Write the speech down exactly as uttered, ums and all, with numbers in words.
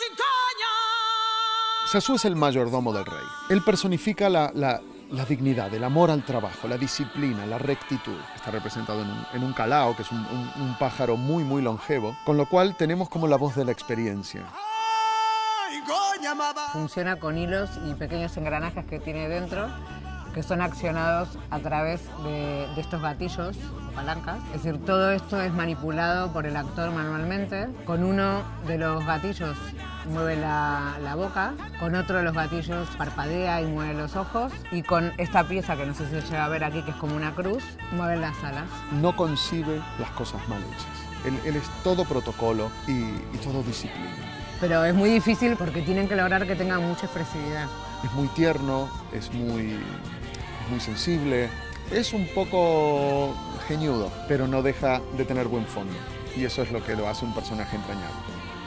Sasú es el mayordomo del rey. Él personifica la, la, la dignidad, el amor al trabajo, la disciplina, la rectitud. Está representado en un, en un calao, que es un, un, un pájaro muy, muy longevo, con lo cual tenemos como la voz de la experiencia. Funciona con hilos y pequeños engranajes que tiene dentro, que son accionados a través de, de estos gatillos o palancas. Es decir, todo esto es manipulado por el actor manualmente. Con uno de los gatillos mueve la, la boca, con otro de los gatillos parpadea y mueve los ojos, y con esta pieza, que no sé si se llega a ver aquí, que es como una cruz, mueve las alas. No concibe las cosas mal hechas. Él, él es todo protocolo y, y todo disciplina. Pero es muy difícil porque tienen que lograr que tenga mucha expresividad. Es muy tierno, es muy, es muy sensible, es un poco geñudo, pero no deja de tener buen fondo. Y eso es lo que lo hace un personaje entrañable.